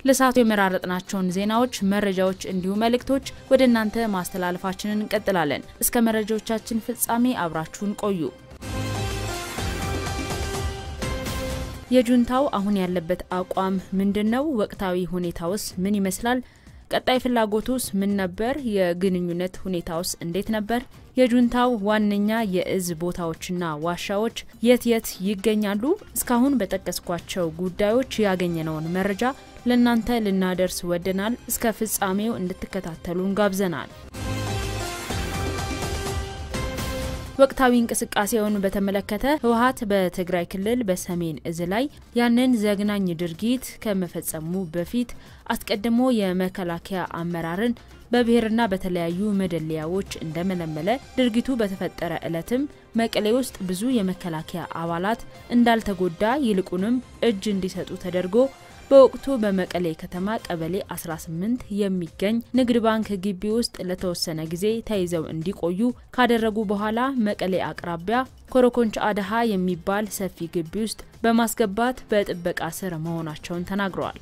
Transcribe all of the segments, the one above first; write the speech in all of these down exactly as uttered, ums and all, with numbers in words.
ለሳቱ የመራረጥናቸውን ዜናዎች መረጃዎች እንዲሁ መልእክቶች ወደ እናንተ ማስተላለፋችንን እንቀጥላለን እስከ መረጃዎቻችን ፍጻሜ አብራችሁን ቆዩ የጁንታው አሁን ያለበት አቋም ምንድነው ወቅታዊ ሁኔታውስ ምን ይመስላል ቀጣይ ፍላጎቱስ ምን ነበር የግንኙነት ሁኔታውስ እንዴት ነበር የጁንታው ዋነኛ የእዝ ቦታዎችና ዋሻዎች የት የት ይገኛሉ እስካሁን በተጠቀስኳቸው ጉዳዮች ያገኘነውን መረጃ ለእናንተ ልናደርስ ወደናል እስከ ፍጻሜው እንድትከታተሉን ጋብዘናል ወቅታዊ እንቅስቃሴውን በተመለከተ ህወሓት በትግራይ ክልል በሰሜን እዝ ላይ ያንን ዘግናኝ ድርጊት ከመፈጸሙ በፊት አስቀድሞ የመከላከያ አመራርን በብሔርና በተለያዩ መደለያዎች እንደመለመለ ድርጊቱ በተፈጠረ ዕለትም መቀሌ ውስጥ ብዙ የመከላከያ አባላት እንዳልተጎዳ ይልቁንም እጅ እንዲሰጡ ተደርጎ በወቅቱ በመቀሌ ከተማ ቀበሌ አስራ ስምንት የሚገኝ ንግድ ባንክ ግቢ ውስጥ ለተወሰነ ጊዜ ተይዘው እንዲቆዩ ካደረጉ በኋላ መቀሌ አቅራቢያ ኮረኮንች አደሃ የሚባል ሰፊ ግቢ ውስጥ በማስገባት በጥበቃ ስር መሆናቸውን ተናግረዋል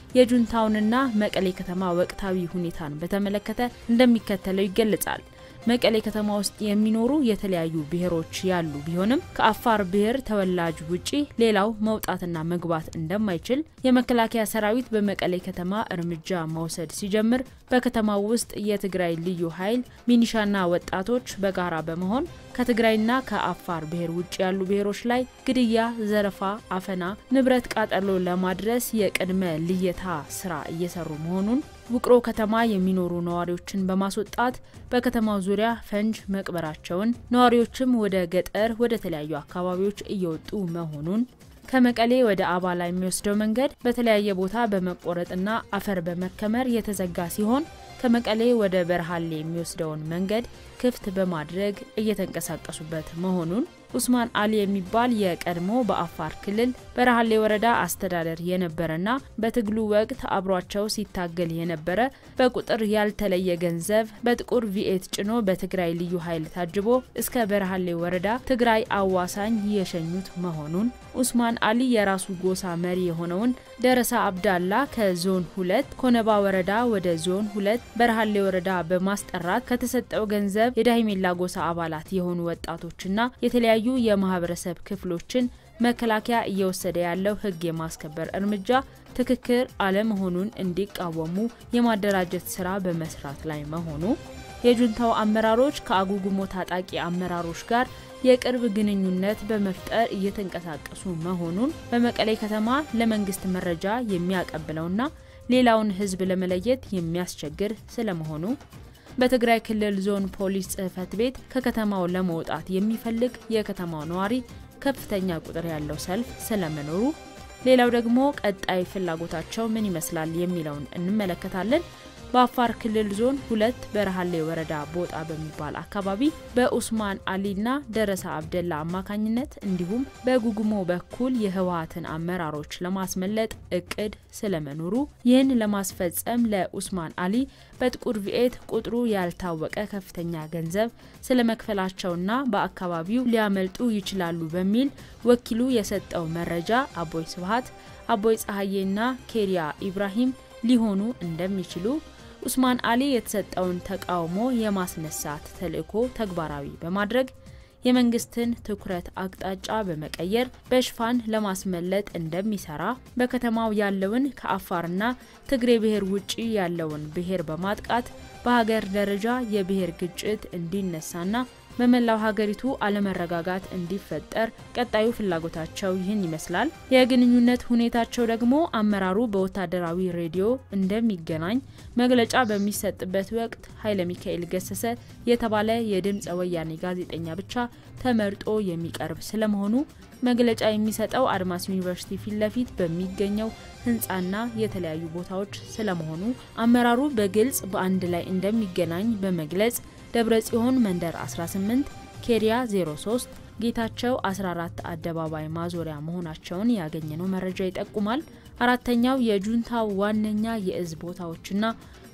የጁንታውንና መቀሌ ከተማ ወቅታዊ ሁኔታን በተመለከተ እንደሚከተለው ይገልጻል መቀሌ ከተማ ውስጥ የሚኖሩ የተለያዩ ብሔሮች ያሉ ቢሆንም ከአፋር ብሔር ተወላጅ ውጪ ሌላው መውጣትና መግባት እንደማይችል የመከላከያ ሰራዊት በመቀሌ ከተማ እርምጃ መውሰድ ሲጀምር በከተማው ውስጥ የትግራይ ልዩ ኃይል ሚኒሻና ወጣቶች በጋራ በመሆን ከትግራይና ከአፋር ብሔር ውጪ ያሉ ብሔሮች ላይ ግድያ ዘረፋ አፈና ንብረት ቃጠሎ ለማድረስ የቅድመ ልየታ ስራ እየሰሩ መሆኑን ውቅሮ ከተማ የሚኖሩ ነዋሪዎችን በማስወጣት በከተማው ዙሪያ ፈንጅ መቅበራቸውን ነዋሪዎችም ወደ ገጠር ወደ ተለያዩ አካባቢዎች እየወጡ መሆኑን ከመቀሌ ወደ አባላ የሚወስደው መንገድ በተለያየ ቦታ በመቆረጥና አፈር በመከመር የተዘጋ ሲሆን ከመቀሌ ወደ በርሃሌ የሚወስደውን መንገድ ክፍት በማድረግ እየተንቀሳቀሱበት መሆኑን ኡስማን አሊ የሚባል የቀድሞ በአፋር ክልል በርሃሌ ወረዳ አስተዳደር የነበረና በትግሉ ወቅት አብሯቸው ሲታገል የነበረ በቁጥር ያልተለየ ገንዘብ በጥቁር ቪኤት ጭኖ በትግራይ ልዩ ኃይል ታጅቦ እስከ በርሃሌ ወረዳ ትግራይ አዋሳኝ የሸኙት መሆኑን ኡስማን አሊ የራሱ ጎሳ መሪ የሆነውን ደረሳ አብዳላ ከዞን ሁለት ኮነባ ወረዳ ወደ ዞን ሁለት በርሃሌ ወረዳ በማስጠራት ከተሰጠው ገንዘብ የዳሂሜላ ጎሳ አባላት የሆኑ ወጣቶችና የተለያዩ የማህበረሰብ ክፍሎችን መከላከያ እየወሰደ ያለው ህግ የማስከበር እርምጃ ትክክል አለመሆኑን እንዲቃወሙ የማደራጀት ስራ በመስራት ላይ መሆኑ የጁንታው አመራሮች ከአጉጉሞ ታጣቂ አመራሮች ጋር የቅርብ ግንኙነት በመፍጠር እየተንቀሳቀሱ መሆኑን በመቀሌ ከተማ ለመንግስት መረጃ የሚያቀብለውና ሌላውን ህዝብ ለመለየት የሚያስቸግር ስለመሆኑ በትግራይ ክልል ዞን ፖሊስ ጽህፈት ቤት ከከተማው ለመውጣት የሚፈልግ የከተማው ነዋሪ ከፍተኛ ቁጥር ያለው ሰልፍ ስለመኖሩ ሌላው ደግሞ ቀጣይ ፍላጎታቸው ምን ይመስላል የሚለውን እንመለከታለን በአፋር ክልል ዞን ሁለት በርሃሌ ወረዳ ቦጣ በሚባል አካባቢ በኡስማን አሊና ደረሳ አብደላ አማካኝነት እንዲሁም በጉጉሞ በኩል የህወሓትን አመራሮች ለማስመለጥ እቅድ ስለመኖሩ ይህን ለማስፈጸም ለኡስማን አሊ በጥቁር ቪኤት ቁጥሩ ያልታወቀ ከፍተኛ ገንዘብ ስለመክፈላቸውና በአካባቢው ሊያመልጡ ይችላሉ በሚል ወኪሉ የሰጠው መረጃ አቦይ ስብሃት አቦይ ፀሐዬና ኬሪያ ኢብራሂም ሊሆኑ እንደሚችሉ ኡስማን አሊ የተሰጠውን ተቃውሞ የማስነሳት ተልእኮ ተግባራዊ በማድረግ የመንግስትን ትኩረት አቅጣጫ በመቀየር በሽፋን ለማስመለጥ እንደሚሰራ በከተማው ያለውን ከአፋርና ትግሬ ብሔር ውጪ ያለውን ብሔር በማጥቃት በሀገር ደረጃ የብሔር ግጭት እንዲነሳና በመላው ሀገሪቱ አለመረጋጋት እንዲፈጠር ቀጣዩ ፍላጎታቸው ይህን ይመስላል የግንኙነት ሁኔታቸው ደግሞ አመራሩ በወታደራዊ ሬዲዮ እንደሚገናኝ መግለጫ በሚሰጥበት ወቅት ኃይለ ሚካኤል ገሰሰ የተባለ የድምጽ ወያኔ ጋዜጠኛ ብቻ ተመርጦ የሚቀርብ ስለመሆኑ መግለጫ የሚሰጠው አድማስ ዩኒቨርሲቲ ፊትለፊት በሚገኘው ህንጻና የተለያዩ ቦታዎች ስለመሆኑ አመራሩ በግልጽ በአንድ ላይ እንደሚገናኝ በመግለጽ ደብረጽዮን መንደር አስራ ስምንት ኬሪያ ዜሮ ሶስት ጌታቸው አስራ አራት አደባባይ ማዞሪያ መሆናቸውን ያገኘነው መረጃ ይጠቁማል አራተኛው የጁንታው ዋነኛ የእዝ ቦታዎችና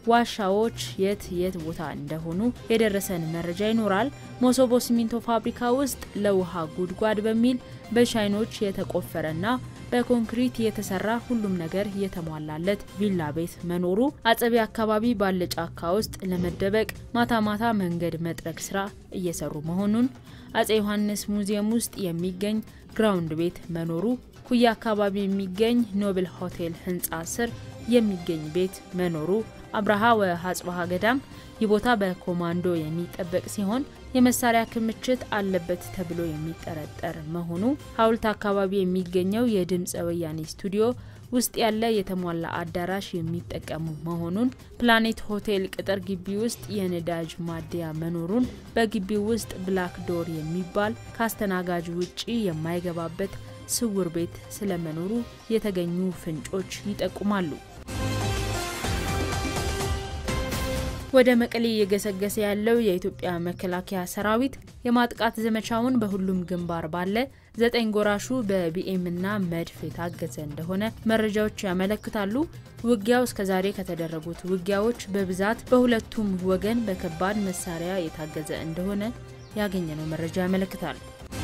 ዋሻዎች የት የት ቦታ እንደሆኑ የደረሰን መረጃ ይኖራል ሞሶቦ ሲሚንቶ ፋብሪካ ውስጥ ለውሃ ጉድጓድ በሚል በሻይኖች የተቆፈረና በኮንክሪት የተሰራ ሁሉም ነገር የተሟላለት ቪላ ቤት መኖሩ አጸቢ አካባቢ ባለ ጫካ ውስጥ ለመደበቅ ማታ ማታ መንገድ መጥረግ ስራ እየሰሩ መሆኑን አጼ ዮሐንስ ሙዚየም ውስጥ የሚገኝ ግራውንድ ቤት መኖሩ ኩያ አካባቢ የሚገኝ ኖብል ሆቴል ህንጻ ስር የሚገኝ ቤት መኖሩ አብርሃ ወሐጽባሃ ገዳም ይቦታ በኮማንዶ የሚጠበቅ ሲሆን የመሳሪያ ክምችት አለበት ተብሎ የሚጠረጠር መሆኑ ሐውልት አካባቢ የሚገኘው የድምጽ ወያኔ ስቱዲዮ ውስጥ ያለ የተሟላ አዳራሽ የሚጠቀሙ መሆኑን ፕላኔት ሆቴል ቅጥር ግቢ ውስጥ የነዳጅ ማደያ መኖሩን በግቢው ውስጥ ብላክ ዶር የሚባል ካስተናጋጅ ውጪ የማይገባበት ስውር ቤት ስለመኖሩ የተገኙ ፍንጮች ይጠቁማሉ። ወደ መቀሌ የገሰገሰ ያለው የኢትዮጵያ መከላከያ ሰራዊት የማጥቃት ዘመቻውን በሁሉም ግንባር ባለ ዘጠኝ ጎራሹ በቢኤም እና መድፍ የታገዘ እንደሆነ መረጃዎች ያመለክታሉ። ውጊያው እስከዛሬ ከተደረጉት ውጊያዎች በብዛት በሁለቱም ወገን በከባድ መሳሪያ የታገዘ እንደሆነ ያገኘነው መረጃ ያመለክታል።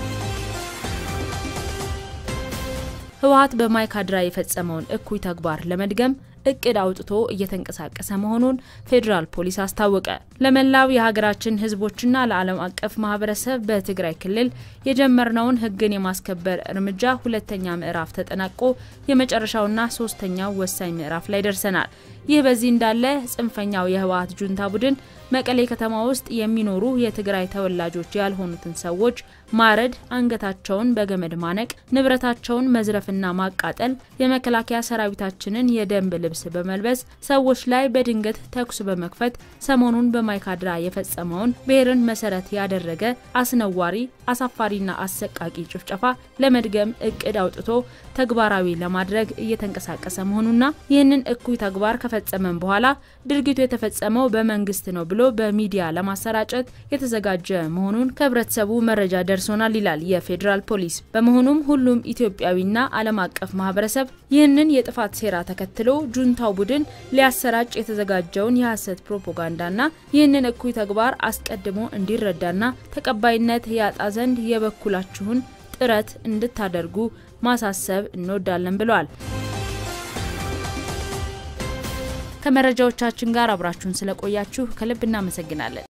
ህወሓት በማይካድራ የፈጸመውን እኩይ ተግባር ለመድገም እቅድ አውጥቶ እየተንቀሳቀሰ መሆኑን ፌደራል ፖሊስ አስታወቀ። ለመላው የሀገራችን ህዝቦችና ለዓለም አቀፍ ማህበረሰብ በትግራይ ክልል የጀመርነውን ህግን የማስከበር እርምጃ ሁለተኛ ምዕራፍ ተጠናቆ የመጨረሻውና ሶስተኛው ወሳኝ ምዕራፍ ላይ ደርሰናል። ይህ በዚህ እንዳለ ጽንፈኛው የህወሓት ጁንታ ቡድን መቀሌ ከተማ ውስጥ የሚኖሩ የትግራይ ተወላጆች ያልሆኑትን ሰዎች ማረድ፣ አንገታቸውን በገመድ ማነቅ፣ ንብረታቸውን መዝረፍና ማቃጠል፣ የመከላከያ ሰራዊታችንን የደንብ ልብስ በመልበስ ሰዎች ላይ በድንገት ተኩስ በመክፈት ሰሞኑን በማይካድራ የፈጸመውን ብሔርን መሰረት ያደረገ አስነዋሪ፣ አሳፋሪና አሰቃቂ ጭፍጨፋ ለመድገም እቅድ አውጥቶ ተግባራዊ ለማድረግ እየተንቀሳቀሰ መሆኑና ይህንን እኩይ ተግባር ከፈጸመን በኋላ ድርጊቱ የተፈጸመው በመንግስት ነው ብሎ በሚዲያ ለማሰራጨት የተዘጋጀ መሆኑን ከህብረተሰቡ መረጃ ደርሶናል ይላል የፌደራል ፖሊስ። በመሆኑም ሁሉም ኢትዮጵያዊና ዓለም አቀፍ ማህበረሰብ ይህንን የጥፋት ሴራ ተከትሎ ጁንታው ቡድን ሊያሰራጭ የተዘጋጀውን የሐሰት ፕሮፓጋንዳና ይህንን እኩይ ተግባር አስቀድሞ እንዲረዳና ተቀባይነት ያጣ ዘንድ የበኩላችሁን ጥረት እንድታደርጉ ማሳሰብ እንወዳለን ብለዋል። ከመረጃዎቻችን ጋር አብራችሁን ስለቆያችሁ ከልብ እናመሰግናለን።